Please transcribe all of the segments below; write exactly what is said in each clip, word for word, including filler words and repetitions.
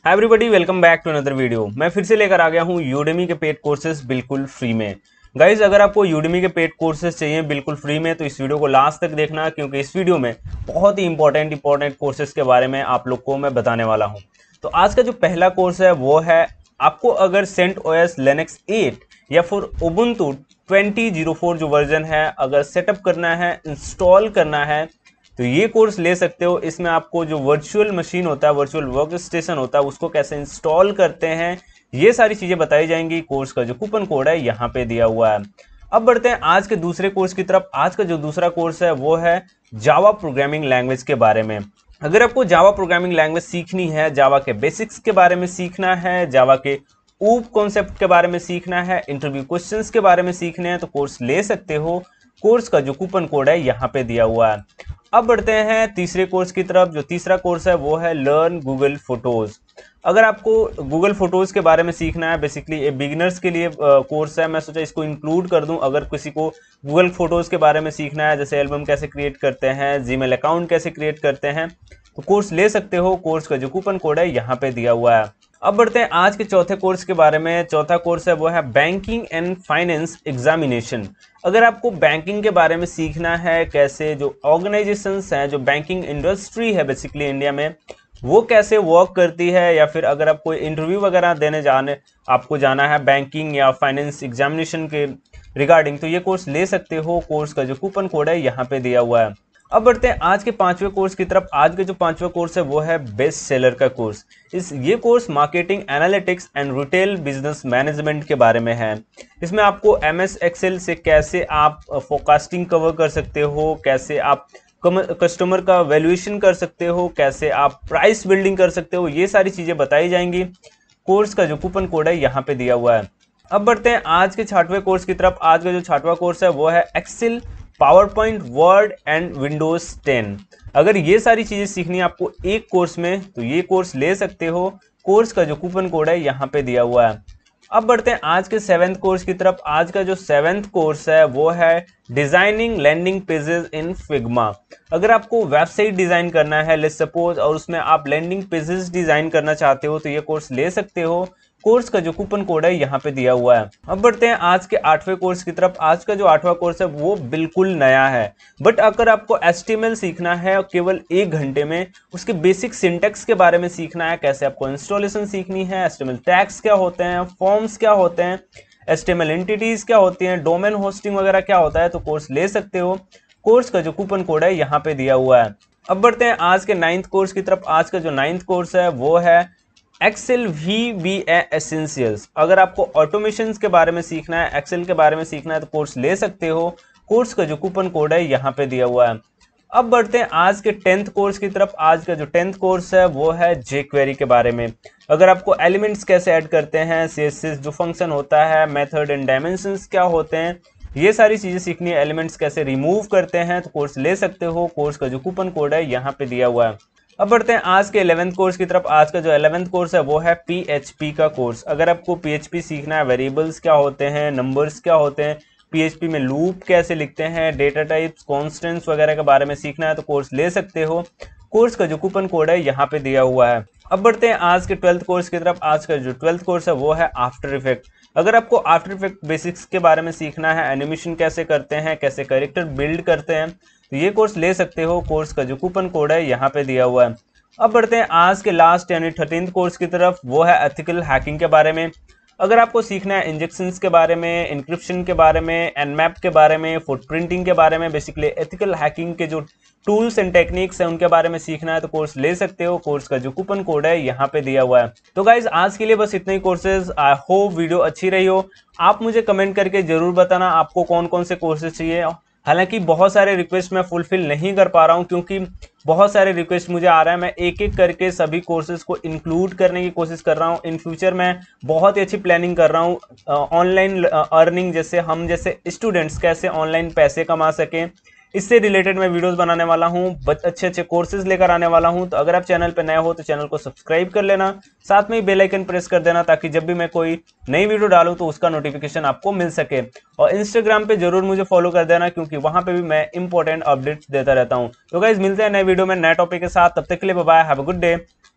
Hi everybody, welcome back to another video. मैं फिर से लेकर आ गया हूँ यूडेमी के पेड कोर्सेज बिल्कुल फ्री में। गाइज, अगर आपको यूडेमी के पेड कोर्सेज चाहिए बिल्कुल फ्री में तो इस वीडियो को लास्ट तक देखना, क्योंकि इस वीडियो में बहुत ही इंपॉर्टेंट इंपॉर्टेंट कोर्सेज के बारे में आप लोग को मैं बताने वाला हूँ। तो आज का जो पहला कोर्स है वो है, आपको अगर सेंट ओएस लिनक्स एट या फिर उबुंटू ट्वेंटी ज़ीरो फोर जो वर्जन है अगर सेटअप करना है, इंस्टॉल करना है, तो ये कोर्स ले सकते हो। इसमें आपको जो वर्चुअल मशीन होता है, वर्चुअल वर्क स्टेशन होता है, उसको कैसे इंस्टॉल करते हैं, ये सारी चीज़ें बताई जाएंगी। कोर्स का जो कूपन कोड है यहाँ पे दिया हुआ है। अब बढ़ते हैं आज के दूसरे कोर्स की तरफ। आज का जो दूसरा कोर्स है वो है जावा प्रोग्रामिंग लैंग्वेज के बारे में। अगर आपको जावा प्रोग्रामिंग लैंग्वेज सीखनी है, जावा के बेसिक्स के बारे में सीखना है, जावा के ऊप कॉन्सेप्ट के बारे में सीखना है, इंटरव्यू क्वेश्चंस के बारे में सीखने हैं, तो कोर्स ले सकते हो। कोर्स का जो कूपन कोड है यहाँ पे दिया हुआ है। अब बढ़ते हैं तीसरे कोर्स की तरफ। जो तीसरा कोर्स है वो है लर्न गूगल फोटोज। अगर आपको गूगल फोटोज के बारे में सीखना है, बेसिकली ये बिगिनर्स के लिए कोर्स है, मैं सोचा इसको इंक्लूड कर दूं। अगर किसी को गूगल फोटोज के बारे में सीखना है, जैसे एल्बम कैसे क्रिएट करते हैं, जीमेल अकाउंट कैसे क्रिएट करते हैं, तो कोर्स ले सकते हो। कोर्स का जो कूपन कोड है यहाँ पे दिया हुआ है। अब बढ़ते हैं आज के चौथे कोर्स के बारे में। चौथा कोर्स है वो है बैंकिंग एंड फाइनेंस एग्जामिनेशन। अगर आपको बैंकिंग के बारे में सीखना है, कैसे जो ऑर्गेनाइजेशंस हैं, जो बैंकिंग इंडस्ट्री है बेसिकली इंडिया में, वो कैसे वर्क करती है, या फिर अगर आपको इंटरव्यू वगैरह देने जाने आपको जाना है बैंकिंग या फाइनेंस एग्जामिनेशन के रिगार्डिंग, तो ये कोर्स ले सकते हो। कोर्स का जो कूपन कोड है यहाँ पे दिया हुआ है। अब बढ़ते हैं आज के पांचवें कोर्स की तरफ। आज के जो पांचवा कोर्स है वो है बेस्ट सेलर का कोर्स। इस ये course marketing analytics and retail business management के बारे में है। इसमें आपको एम एस एक्सेल से कैसे आप फोरकास्टिंग कवर कर सकते हो, कैसे आप कस्टमर का वैल्यूएशन कर सकते हो, कैसे आप प्राइस बिल्डिंग कर सकते हो, ये सारी चीजें बताई जाएंगी। कोर्स का जो कूपन कोड है यहाँ पे दिया हुआ है। अब बढ़ते हैं आज के छठवें कोर्स की तरफ। आज का जो छठवां कोर्स है वो है Excel, PowerPoint, Word and Windows ten. अगर ये सारी चीजें सीखनी है आपको एक कोर्स में, तो ये कोर्स ले सकते हो। कोर्स का जो कूपन कोड है यहाँ पे दिया हुआ है। अब बढ़ते हैं आज के सेवेंथ कोर्स की तरफ। आज का जो सेवेंथ कोर्स है वो है designing landing pages in Figma. अगर आपको वेबसाइट डिजाइन करना है, लेट्स सपोज, और उसमें आप लैंडिंग पेजेस डिजाइन करना चाहते हो, तो ये कोर्स ले सकते हो। कोर्स का जो कूपन कोड है यहाँ पे दिया हुआ है। अब बढ़ते हैं आज के आठवें कोर्स की तरफ। आज का जो आठवां कोर्स है वो बिल्कुल नया है, बट अगर आपको एच टी एम एल सीखना है केवल एक घंटे में, उसके बेसिक सिंटेक्स के बारे में सीखना है, कैसे आपको इंस्टॉलेशन सीखनी है, H T M L tags क्या होते हैं, फॉर्म्स क्या होते हैं, H T M L entities क्या होती हैं, डोमेन होस्टिंग वगैरह क्या होता है, तो कोर्स ले सकते हो। कोर्स का जो कूपन कोड है यहाँ पे दिया हुआ है। अब बढ़ते हैं आज के नाइन्थ कोर्स की तरफ। आज का जो नाइन्थ कोर्स है वो है एक्सेल वी बी एसेंशियल्स। अगर आपको ऑटोमेशन के बारे में सीखना है, एक्सेल के बारे में सीखना है, तो कोर्स ले सकते हो। कोर्स का जो कूपन कोड है यहाँ पे दिया हुआ है। अब बढ़ते हैं आज के टेंथ कोर्स की तरफ। आज का जो टेंथ कोर्स है वो है जे क्वेरी के बारे में। अगर आपको एलिमेंट्स कैसे ऐड करते हैं, सी एस एस जो फंक्शन होता है, मेथड एंड डायमेंशंस क्या होते हैं, ये सारी चीजें सीखनी है, एलिमेंट्स कैसे रिमूव करते हैं, तो कोर्स ले सकते हो। कोर्स का जो कूपन कोड है यहाँ पे दिया हुआ है। अब बढ़ते हैं आज के इलेवेंथ कोर्स की तरफ। आज का जो इलेवेंथ कोर्स है वो है पी एच पी का कोर्स। अगर आपको पी एच पी सीखना है, वेरिएबल्स क्या होते हैं, नंबर्स क्या होते हैं, पी एच पी में लूप कैसे लिखते हैं, डेटा टाइप्स, कॉन्स्टेंट्स वगैरह के बारे में सीखना है, तो कोर्स ले सकते हो। कोर्स का जो कूपन कोड है यहाँ पे दिया हुआ है। अब बढ़ते हैं आज के ट्वेल्थ कोर्स की तरफ। आज का जो ट्वेल्थ कोर्स है वो है आफ्टर इफेक्ट। अगर आपको आफ्टर इफेक्ट बेसिक्स के बारे में सीखना है, एनिमेशन कैसे करते हैं, कैसे कैरेक्टर बिल्ड करते हैं, तो ये कोर्स ले सकते हो। कोर्स का जो कूपन कोड है यहाँ पे दिया हुआ है। अब बढ़ते हैं आज के लास्ट यानी थर्टीन्थ कोर्स की तरफ। वो है एथिकल हैकिंग के बारे में। अगर आपको सीखना है इंजेक्शंस के बारे में, इंक्रिप्शन के बारे में, एनमैप के बारे में, फुटप्रिंटिंग के बारे में, बेसिकली एथिकल हैकिंग के जो टूल्स एंड टेक्निक्स हैं उनके बारे में सीखना है, तो कोर्स ले सकते हो। कोर्स का जो कूपन कोड है यहाँ पे दिया हुआ है। तो गाइज, आज के लिए बस इतने ही कोर्सेज। आई होप वीडियो अच्छी रही हो। आप मुझे कमेंट करके जरूर बताना आपको कौन कौन से कोर्सेज चाहिए। हालांकि बहुत सारे रिक्वेस्ट मैं फुलफिल नहीं कर पा रहा हूं, क्योंकि बहुत सारे रिक्वेस्ट मुझे आ रहा है। मैं एक एक करके सभी कोर्सेज को इंक्लूड करने की कोशिश कर रहा हूं। इन फ्यूचर मैं बहुत ही अच्छी प्लानिंग कर रहा हूं। ऑनलाइन अर्निंग, जैसे हम जैसे स्टूडेंट्स कैसे ऑनलाइन पैसे कमा सकें, इससे रिलेटेड मैं वीडियोस बनाने वाला हूं, अच्छे अच्छे कोर्सेज लेकर आने वाला हूं। तो अगर आप चैनल पर नए हो तो चैनल को सब्सक्राइब कर लेना, साथ में ही बेल आइकन प्रेस कर देना, ताकि जब भी मैं कोई नई वीडियो डालूं तो उसका नोटिफिकेशन आपको मिल सके। और इंस्टाग्राम पे जरूर मुझे फॉलो कर देना, क्योंकि वहां पे भी मैं इंपॉर्टेंट अपडेट्स देता रहता हूं। तो गाइस, मिलते हैं नए वीडियो में नए टॉपिक के साथ। तब तक के लिए bye bye, have a good day.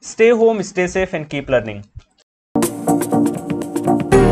Stay home, stay safe and keep learning.